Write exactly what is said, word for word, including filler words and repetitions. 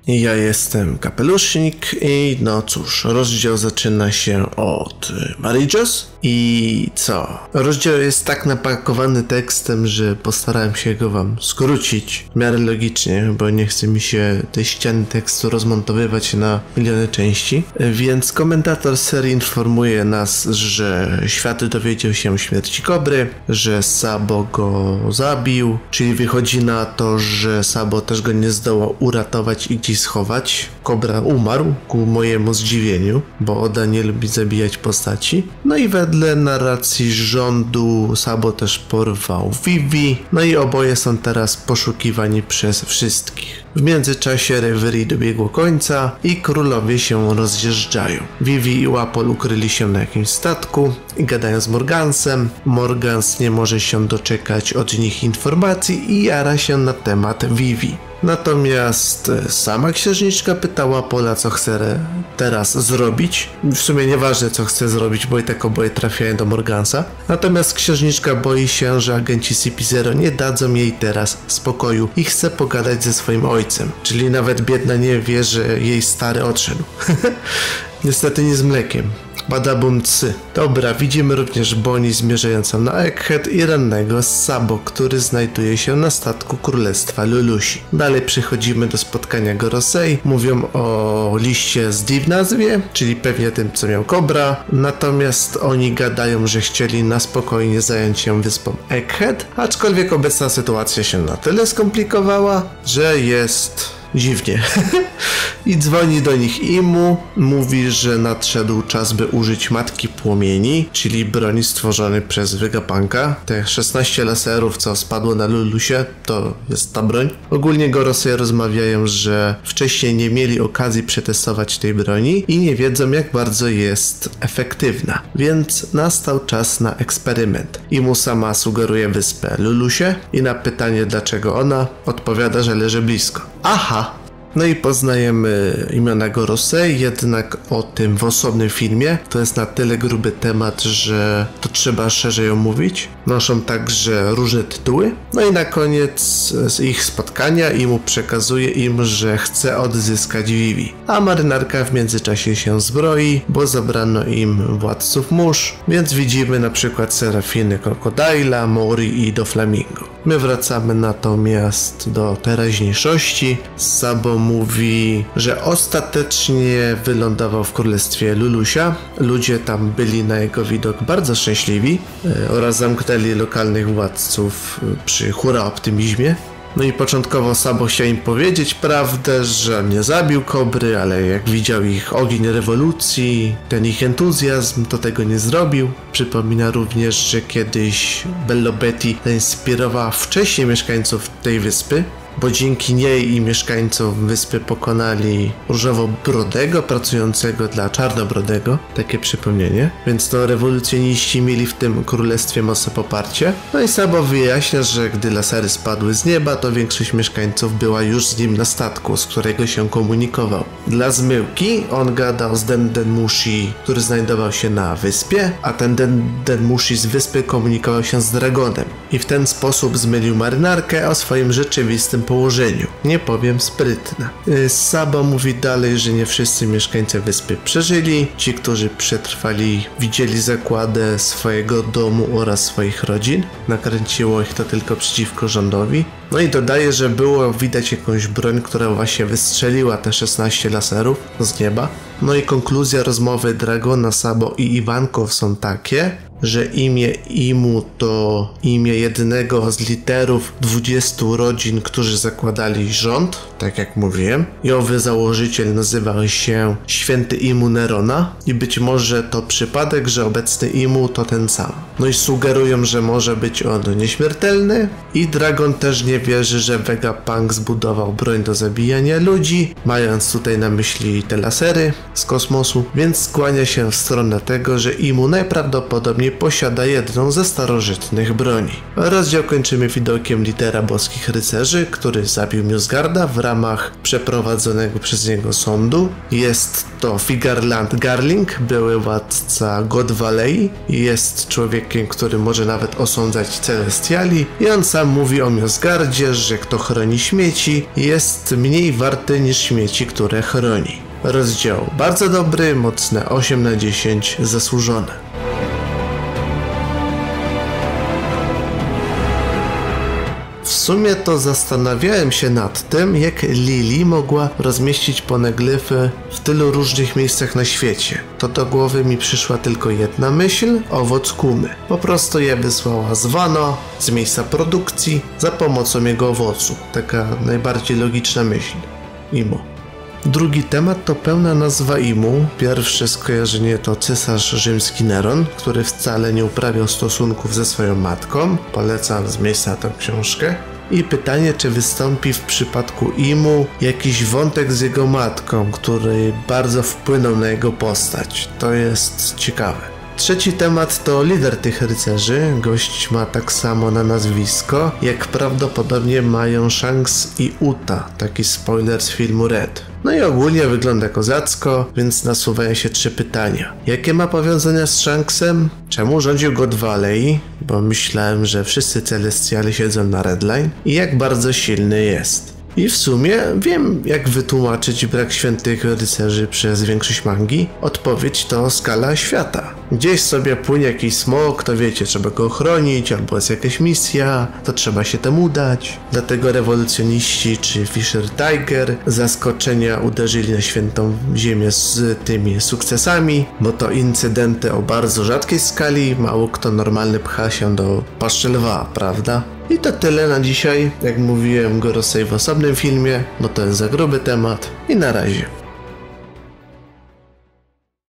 Ja jestem Kapelusznik i no cóż, rozdział zaczyna się od Marriages i co? Rozdział jest tak napakowany tekstem, że postarałem się go wam skrócić w miarę logicznie, bo nie chce mi się tej ściany tekstu rozmontowywać na miliony części, więc komentator serii informuje nas, że świat dowiedział się o śmierci Kobry, że Sabo go zabił, czyli wychodzi na to, że Sabo też go nie zdołał uratować i gdzieś schować. Kobra umarł, ku mojemu zdziwieniu, bo Oda nie lubi zabijać postaci. No i wedle narracji rządu Sabo też porwał Vivi, no i oboje są teraz poszukiwani przez wszystkich. W międzyczasie reverie dobiegło końca i królowie się rozjeżdżają. Vivi i Łapol ukryli się na jakimś statku i gadają z Morgansem. Morgans nie może się doczekać od nich informacji i jara się na temat Vivi. Natomiast sama księżniczka pytała Pola, co chce teraz zrobić. W sumie nieważne, co chce zrobić, bo i tak oboje trafiają do Morgansa. Natomiast księżniczka boi się, że agenci C P zero nie dadzą jej teraz spokoju i chce pogadać ze swoim ojcem. Czyli nawet biedna nie wie, że jej stary odszedł. Niestety nie z mlekiem. Badabum psy. Dobra, widzimy również Bonnie zmierzającą na Egghead i rannego Sabo, który znajduje się na statku Królestwa Lulusi. Dalej przechodzimy do spotkania Gorosei. Mówią o liście z D w nazwie, czyli pewnie tym, co miał Kobra. Natomiast oni gadają, że chcieli na spokojnie zająć się wyspą Egghead, aczkolwiek obecna sytuacja się na tyle skomplikowała, że jest dziwnie. I dzwoni do nich Imu, mówi, że nadszedł czas, by użyć Matki Płomieni, czyli broni stworzonej przez Vegapunka. Te szesnaście laserów, co spadło na Lulusie, to jest ta broń. Ogólnie Gorosei rozmawiają, że wcześniej nie mieli okazji przetestować tej broni i nie wiedzą, jak bardzo jest efektywna. Więc nastał czas na eksperyment. Imu sama sugeruje wyspę Lulusie i na pytanie, dlaczego ona, odpowiada, że leży blisko. Aha! No i poznajemy imiona Gorosei, jednak o tym w osobnym filmie. To jest na tyle gruby temat, że to trzeba szerzej omówić. Noszą także różne tytuły. No i na koniec z ich spotkania Imu przekazuje im, że chce odzyskać Vivi. A marynarka w międzyczasie się zbroi, bo zabrano im władców mórz, więc widzimy na przykład Serafiny Krokodyla, Mori i Doflamingo. My wracamy natomiast do teraźniejszości. Sabo mówi, że ostatecznie wylądował w królestwie Lulusia. Ludzie tam byli na jego widok bardzo szczęśliwi e, oraz zamknęli lokalnych władców przy hura optymizmie. No i początkowo Sabo chciał im powiedzieć prawdę, że nie zabił Kobry, ale jak widział ich ogień rewolucji, ten ich entuzjazm, to tego nie zrobił. Przypomina również, że kiedyś Bello Betty zainspirowała wcześniej mieszkańców tej wyspy, bo dzięki niej i mieszkańcom wyspy pokonali różowobrodego pracującego dla czarnobrodego, takie przypomnienie, więc to rewolucjoniści mieli w tym królestwie mocne poparcie. No i Sabo wyjaśnia, że gdy lasery spadły z nieba, to większość mieszkańców była już z nim na statku, z którego się komunikował. Dla zmyłki on gadał z Den Den Mushi, który znajdował się na wyspie, a ten Den Den Mushi z wyspy komunikował się z Dragonem i w ten sposób zmylił marynarkę o swoim rzeczywistym położeniu. Nie powiem sprytne. Sabo mówi dalej, że nie wszyscy mieszkańcy wyspy przeżyli. Ci, którzy przetrwali, widzieli zagładę swojego domu oraz swoich rodzin. Nakręciło ich to tylko przeciwko rządowi. No i dodaje, że było widać jakąś broń, która właśnie wystrzeliła te szesnaście laserów z nieba. No i konkluzja rozmowy Dragona, Sabo i Ivankow są takie, że imię Imu to imię jednego z literów dwudziestu rodzin, którzy zakładali rząd, tak jak mówiłem. I owy założyciel nazywał się Święty Imu Nerona i być może to przypadek, że obecny Imu to ten sam. No i sugerują, że może być on nieśmiertelny i Dragon też nie wierzy, że Vegapunk zbudował broń do zabijania ludzi, mając tutaj na myśli te lasery z kosmosu, więc skłania się w stronę tego, że Imu najprawdopodobniej przynajmniej posiada jedną ze starożytnych broni. Rozdział kończymy widokiem lidera boskich rycerzy, który zabił Nilfgaarda w ramach przeprowadzonego przez niego sądu. Jest to Figarland Garling, były władca God Valley. Jest człowiekiem, który może nawet osądzać celestiali i on sam mówi o Nilfgaardzie, że kto chroni śmieci, jest mniej warty niż śmieci, które chroni. Rozdział bardzo dobry, mocne osiem na dziesięć, zasłużone. W sumie to zastanawiałem się nad tym, jak Lili mogła rozmieścić poneglyfy w tylu różnych miejscach na świecie. To do głowy mi przyszła tylko jedna myśl, owoc kumy. Po prostu je wysłała z Wano, z miejsca produkcji, za pomocą jego owocu. Taka najbardziej logiczna myśl. Imo. Drugi temat to pełna nazwa Imu. Pierwsze skojarzenie to cesarz rzymski Neron, który wcale nie uprawiał stosunków ze swoją matką. Polecam z miejsca tę książkę. I pytanie, czy wystąpi w przypadku Imu jakiś wątek z jego matką, który bardzo wpłynął na jego postać. To jest ciekawe. Trzeci temat to lider tych rycerzy. Gość ma tak samo na nazwisko, jak prawdopodobnie mają Shanks i Uta. Taki spoiler z filmu Red. No i ogólnie wygląda kozacko, więc nasuwają się trzy pytania. Jakie ma powiązania z Shanksem? Czemu rządził God Valley? Bo myślałem, że wszyscy celestiale siedzą na Redline. I jak bardzo silny jest. I w sumie wiem, jak wytłumaczyć brak świętych rycerzy przez większość mangi. Odpowiedź to skala świata. Gdzieś sobie płynie jakiś smok, to wiecie, trzeba go ochronić, albo jest jakaś misja, to trzeba się temu udać. Dlatego rewolucjoniści czy Fisher Tiger zaskoczenia uderzyli na świętą ziemię z tymi sukcesami, bo to incydenty o bardzo rzadkiej skali, mało kto normalny pcha się do paszczy lwa, prawda? I to tyle na dzisiaj. Jak mówiłem, go rozsej w osobnym filmie, bo to jest za gruby temat. I na razie.